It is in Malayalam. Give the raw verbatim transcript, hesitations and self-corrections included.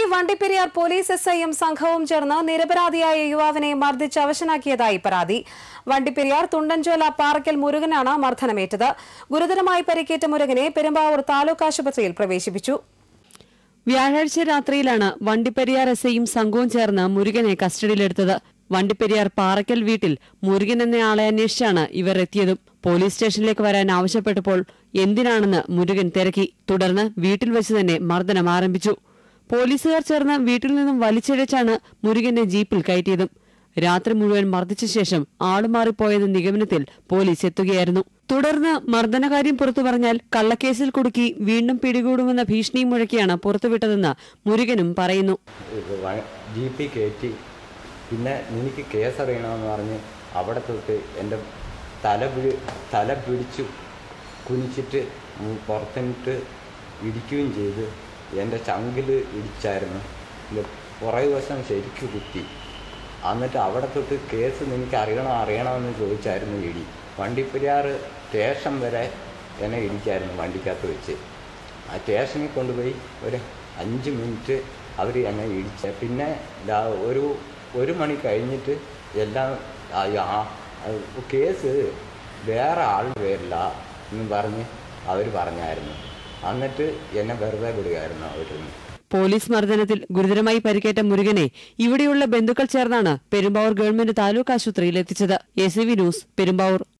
വണ്ടിപ്പെരിയാർ പോലീസ് എസ് ഐയും സംഘവും ചേർന്ന് നിരപരാധിയായ യുവാവിനെ മർദ്ദിച്ച് അവശനാക്കിയതായി പരാതി. വണ്ടിപ്പെരിയാർ തുണ്ടൻചോല പാറക്കൽ മുരുകനാണ് മർദ്ദനമേറ്റത്. ഗുരുതരമായി പരിക്കേറ്റ മുരുകനെ പെരുമ്പാവൂർ താലൂക്ക് ആശുപത്രിയിൽ പ്രവേശിപ്പിച്ചു. വ്യാഴാഴ്ച രാത്രിയിലാണ് വണ്ടിപ്പെരിയാർ എസ് ഐയും സംഘവും ചേർന്ന് മുരുകനെ കസ്റ്റഡിയിലെടുത്തത്. വണ്ടിപ്പെരിയാർ പാറക്കൽ വീട്ടിൽ മുരുകൻ എന്നയാളെ അന്വേഷിച്ചാണ് ഇവർ എത്തിയതും. പോലീസ് സ്റ്റേഷനിലേക്ക് വരാൻ ആവശ്യപ്പെട്ടപ്പോൾ എന്തിനാണെന്ന് മുരുകൻ തിരക്കി. തുടർന്ന് വീട്ടിൽ വെച്ച് തന്നെ മർദ്ദനം ആരംഭിച്ചു. പോലീസുകാർ ചേർന്ന് വീട്ടിൽ നിന്നും വലിച്ചിഴച്ചാണ് മുരുകനെ ജീപ്പിൽ കയറ്റിയതും. രാത്രി മുഴുവൻ മർദ്ദിച്ച ശേഷം ആളുമാറിപ്പോയത് നിഗമനത്തിൽ പോലീസ് എത്തുകയായിരുന്നു. തുടർന്ന് മർദ്ദനകാര്യം പുറത്തു പറഞ്ഞാൽ കള്ളക്കേസിൽ കുടുക്കി വീണ്ടും പിടികൂടുമെന്ന ഭീഷണിയും മുഴക്കിയാണ് പുറത്തുവിട്ടതെന്ന് മുരുകനും പറയുന്നു. ജീപ്പിൽ കയറ്റി പിന്നെ എനിക്ക് കേസറിയണമെന്ന് പറഞ്ഞ് അവിടെ തൊട്ട് എൻ്റെ തല പിടി തല പിടിച്ചു കുനിച്ചിട്ട് പുറത്തിട്ട് ഇടിക്കുകയും ചെയ്ത് എൻ്റെ ചങ്കിൽ ഇടിച്ചായിരുന്നു. കുറേ ദിവസം ശരിക്കും കുത്തി. എന്നിട്ട് അവിടെ തൊട്ട് കേസ് നിനക്ക് അറിയണോ അറിയണമെന്ന് ചോദിച്ചായിരുന്നു ഇടി. വണ്ടിപ്പെരിയാർ സ്റ്റേഷൻ വരെ എന്നെ ഇടിച്ചായിരുന്നു വണ്ടിക്കകത്ത് വെച്ച്. ആ സ്റ്റേഷനിൽ കൊണ്ടുപോയി ഒരു അഞ്ച് മിനിറ്റ് അവർ എന്നെ ഇടിച്ച. പിന്നെ ഒരു ഒരു മണി കഴിഞ്ഞിട്ട് എല്ലാം കേസ് വേറെ ആളുടെ പേരില്ല എന്ന് പറഞ്ഞ് അവർ പറഞ്ഞായിരുന്നു. എന്നിട്ട് എന്നെ വെറുതെ വിടുകയായിരുന്നു അവർ. പോലീസ് മർദ്ദനത്തിൽ ഗുരുതരമായി പരിക്കേറ്റ മുരുകനെ ഇവിടെയുള്ള ബന്ധുക്കൾ ചേർന്നാണ് പെരുമ്പാവൂർ ഗവൺമെന്റ് താലൂക്ക് ആശുപത്രിയിൽ എത്തിച്ചത്. A C V news, Perumbavoor.